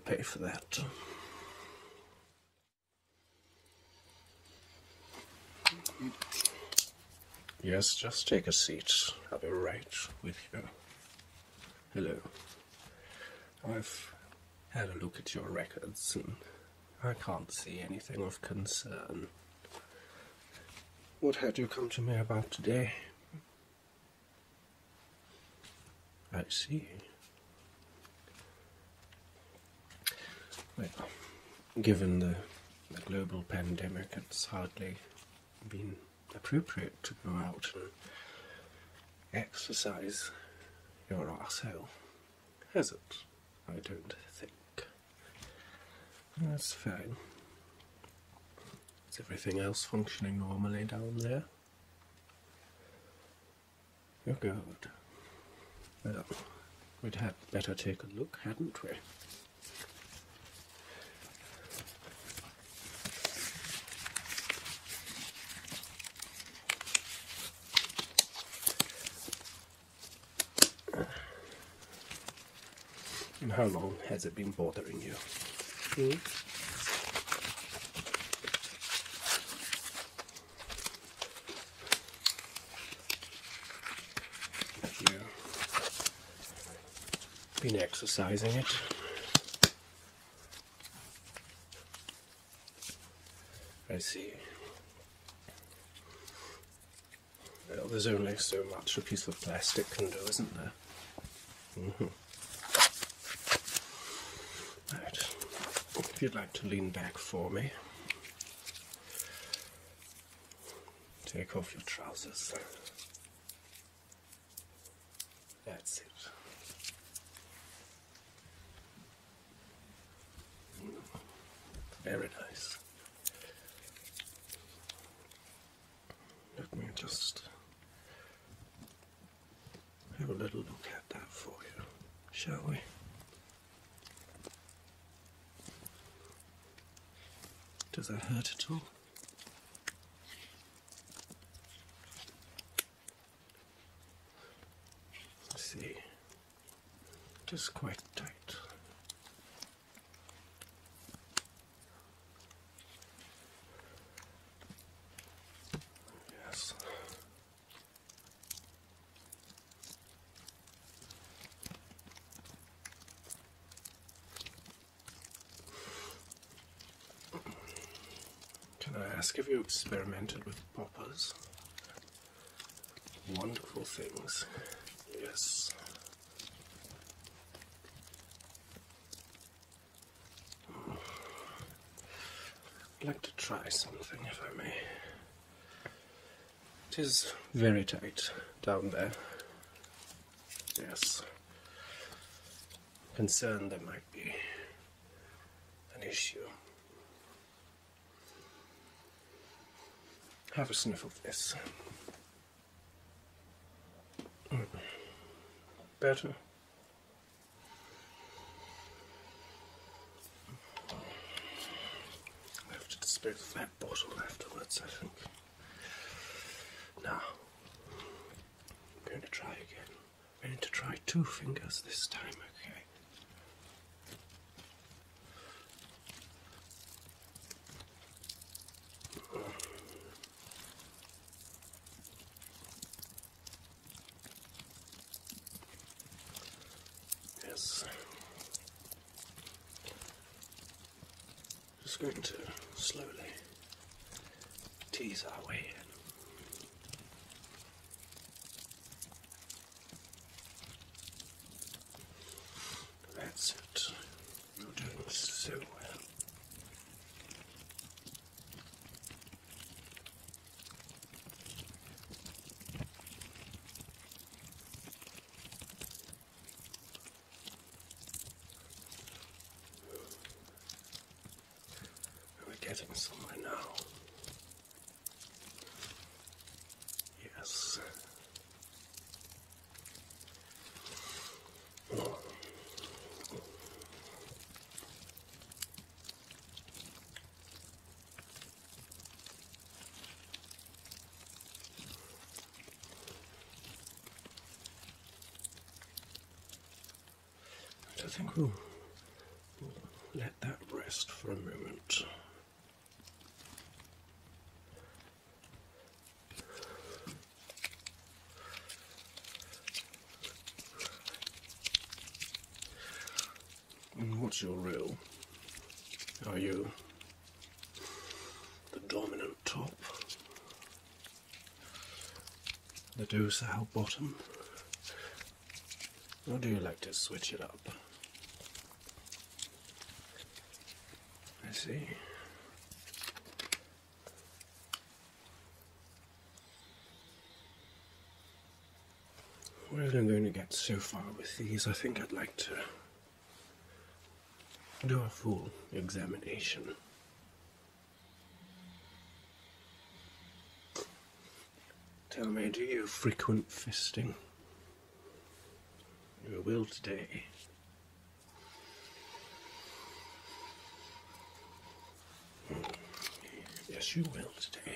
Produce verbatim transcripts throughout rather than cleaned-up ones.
pay for that. Yes, just take a seat. I'll be right with you. Hello. I've had a look at your records and I can't see anything of concern. What had you come to me about today? I see. Well, given the, the global pandemic, it's hardly been appropriate to go out and exercise your arsehole, has it? I don't think. That's fine. Is everything else functioning normally down there? You're good. Well, we'd had better take a look, hadn't we? And how long has it been bothering you? Hmm? Have you been exercising it? I see. Well, there's only so much a piece of plastic can do, isn't there? Mm-hmm. Right. If you'd like to lean back for me, take off your trousers. That's it. Very nice. Let me just have a little look at that for you, shall we? Does that hurt at all? I see. Just quite tight. Yes. Can I ask if you experimented with poppers? Wonderful things. Yes. I'd like to try something, if I may. It is very tight down there. Yes. Concerned there might be an issue. Have a sniff of this. Mm. Better? I have to dispose of that bottle afterwards, I think. Now, I'm going to try again. I'm going to try two fingers this time, okay? Yes. Just going to slowly tease our way in. That's it. You're doing so well. We're getting somewhere now. Yes. I think we'll, we'll let that rest for a moment. And what's your role? Are you the dominant top? The docile bottom? Or do you like to switch it up? I see. Well, I'm going to get so far with these, I think I'd like to do a full examination. Tell me, do you frequent fisting? You will today. Yes, you will today.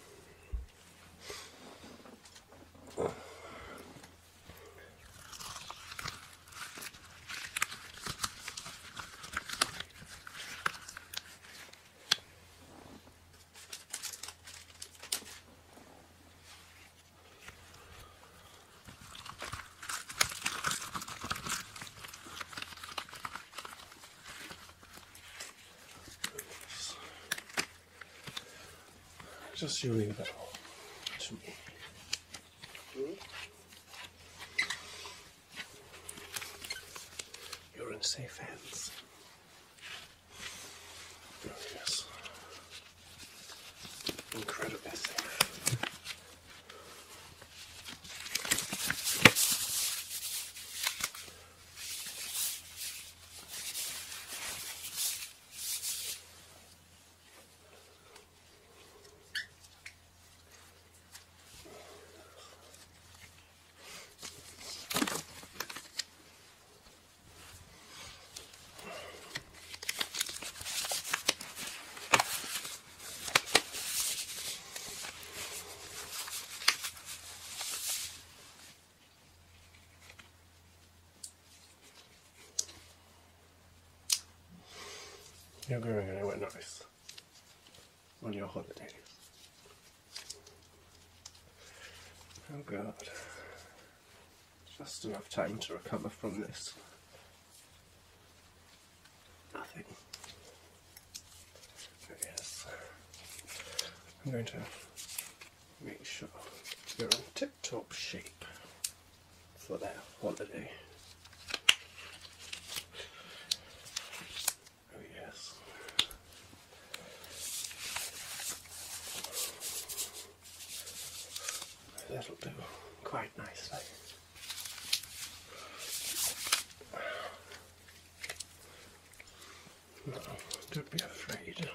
Just you leave that to me. Hmm? You're in safe hands. Oh, yes. Incredibly safe. You're going anywhere nice on your holidays. Oh God. Just enough time to recover from this. Nothing. Oh, yes. I'm going to make sure you're in tip-top shape for that holiday. That'll do quite nicely. No, don't be afraid.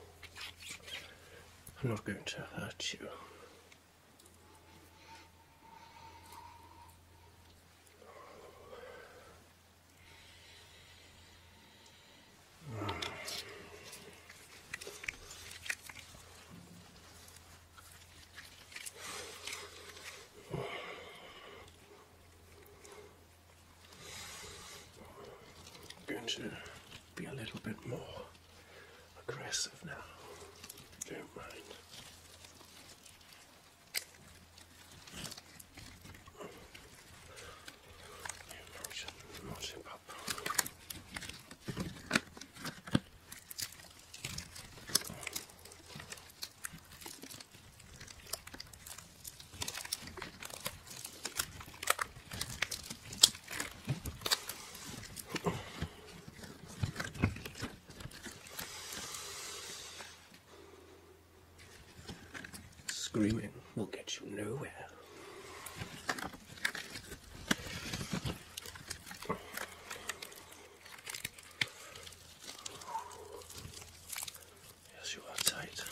I'm not going to hurt you. Going to be a little bit more aggressive now. Don't mind. Notch him up. Screaming will get you nowhere. Yes, you are tight.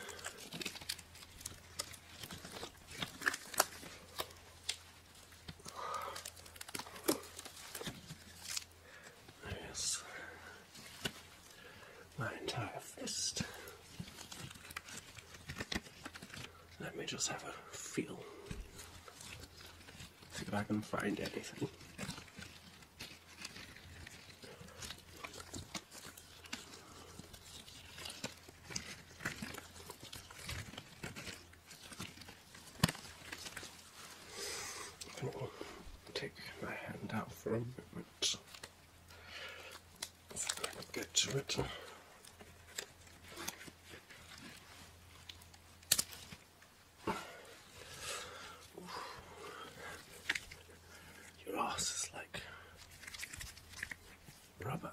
Yes. My entire fist. Let me just have a feel. See if I can find anything. stand out for a moment. If I can get to it. Your ass is like rubber.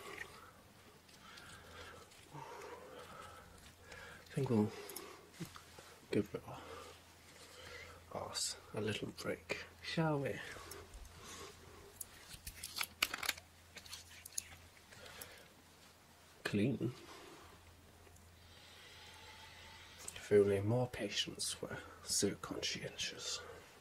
I think we'll give your ass a little break, shall we? Clean. If only more patients were so conscientious.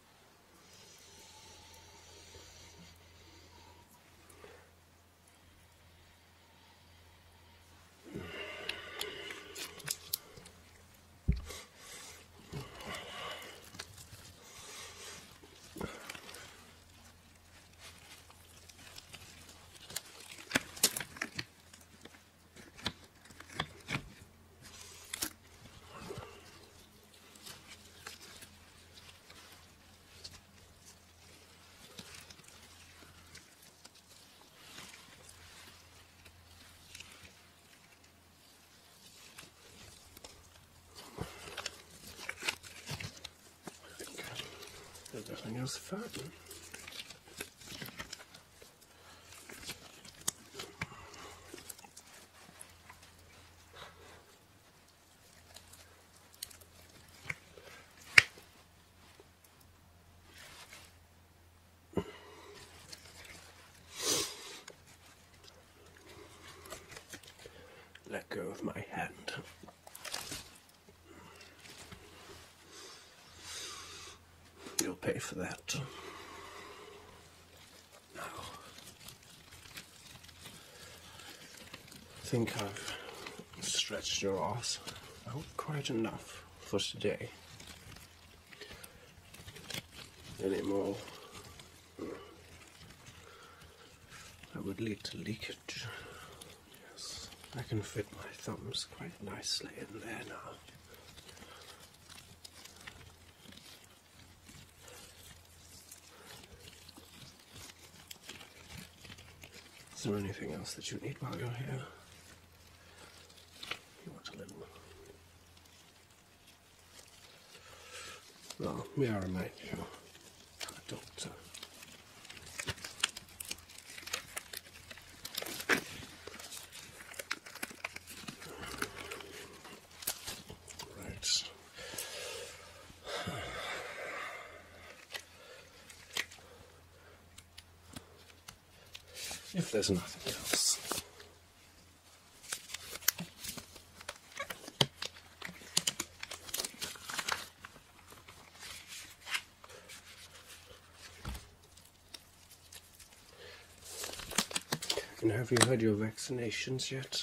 Everything else fine. Let go of my hand. You'll pay for that. Now, I think I've stretched your ass out quite enough for today. Any more that would lead to leakage. Yes, I can fit my thumbs quite nicely in there now. Is there anything else that you need while you're here? You want a little... Well, may I remind you, I'm a doctor. Right. If there's nothing else. And have you had your vaccinations yet?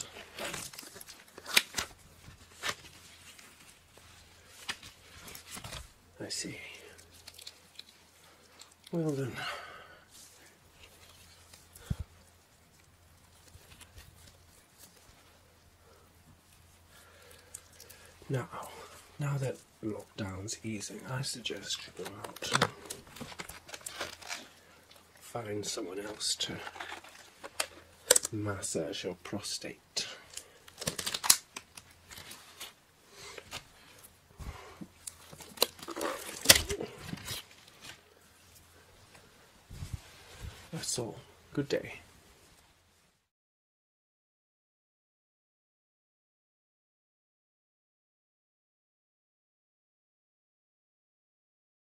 I see. Well then. Now, now that lockdown's easing, I suggest you go out and find someone else to massage your prostate. That's all. Good day.